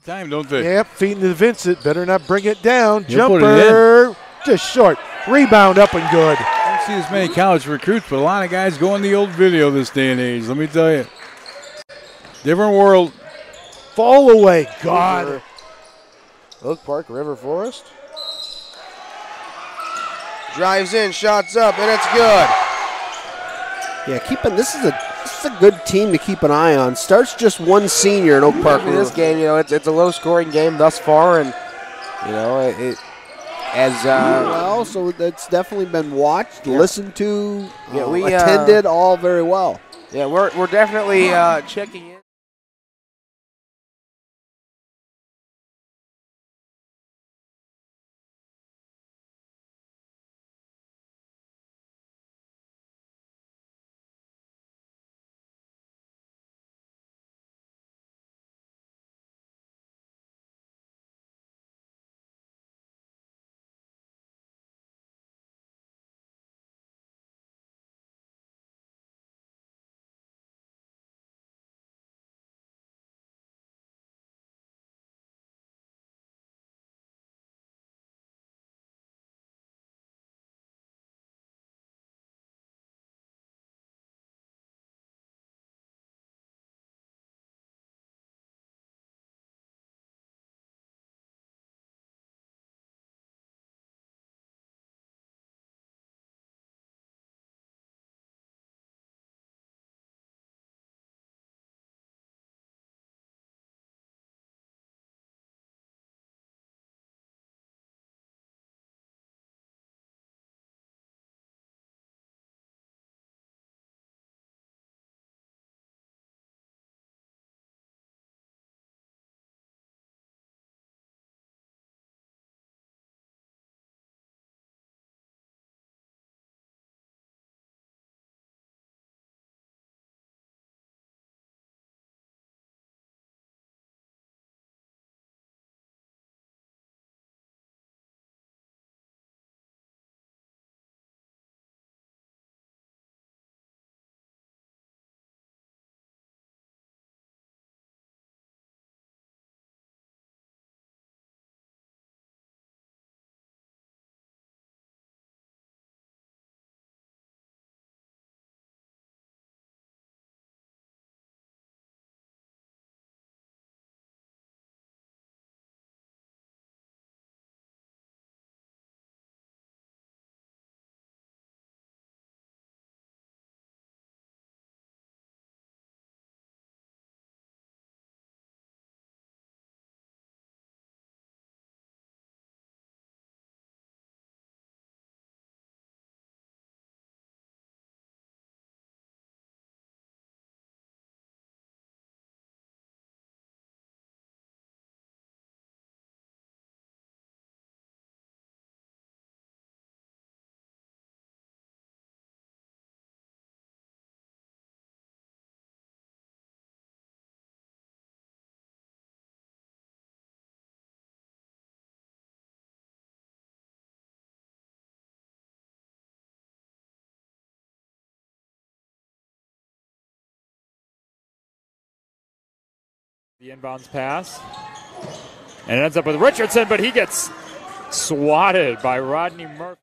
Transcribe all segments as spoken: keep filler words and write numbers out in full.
time, don't they? Yep, feeding to Vincent. Better not bring it down. He'll put Jumper. it Just short. Rebound up and good. I don't see as many college recruits, but a lot of guys go in the old video this day and age. Let me tell you. Different world. Fall away. God. Oak Park, River Forest. Drives in, shots up, and it's good. Yeah, keeping this is a this is a good team to keep an eye on. Starts just one senior in Oak Park. In this game, you know, it's it's a low-scoring game thus far, and you know, it, it as uh, well, so it's definitely been watched, yeah. listened to, yeah, uh, we attended, uh, all very well. Yeah, we're we're definitely uh, checking in. The inbounds pass. And it ends up with Richardson, but he gets swatted by Rodney Murphy.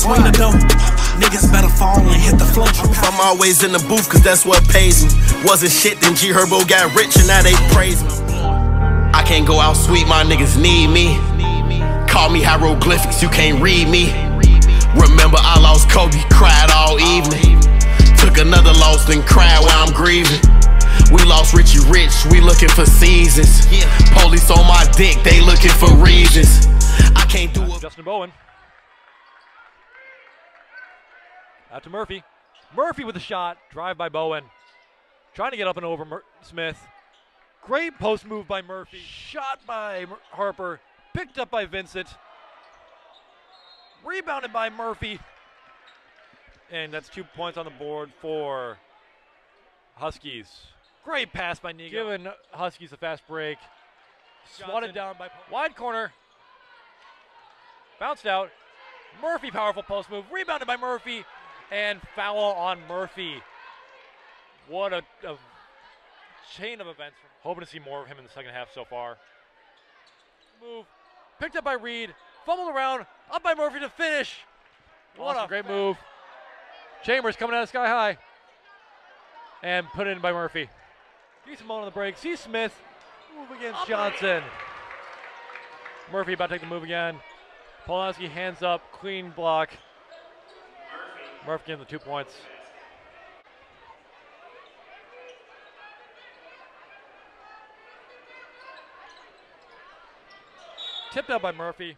swing the dough. Niggas better fall and hit the floor. I'm always in the booth cause that's what pays me. Wasn't shit, then G Herbo got rich and now they praise me. I can't go out sweet, my niggas need me. Call me hieroglyphics, you can't read me. Remember I lost Kobe, cried all evening. Took another loss, then cried while I'm grieving. We lost Richie Rich, we looking for seasons. Police on my dick, they looking for reasons. I can't do it. Justin Bowen. Out to Murphy. Murphy with a shot. Drive by Bowen. Trying to get up and over Mur Smith. Great post move by Murphy. Shot by Mur Harper. Picked up by Vincent. Rebounded by Murphy. And that's two points on the board for Huskies. Great pass by Nigo. Giving Huskies a fast break. Swatted down by wide corner. Bounced out. Murphy, powerful post move. Rebounded by Murphy. And foul on Murphy. What a, a chain of events. Hoping to see more of him in the second half so far. Move. Picked up by Reed. Fumbled around. Up by Murphy to finish. What awesome, a great move. Chambers coming out of sky high. And put in by Murphy. Decent moment on the break. See Smith. Move against Johnson. Murphy about to take the move again. Polanski hands up. Clean block. Murphy getting the two points. Tipped out by Murphy.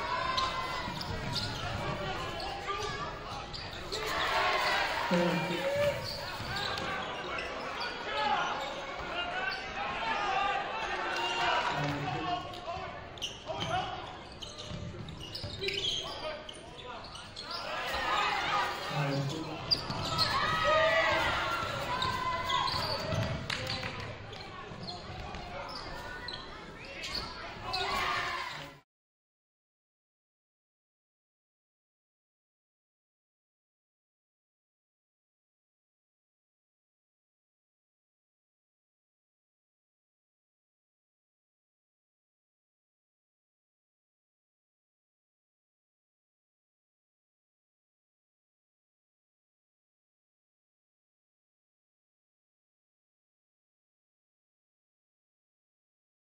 Thank you.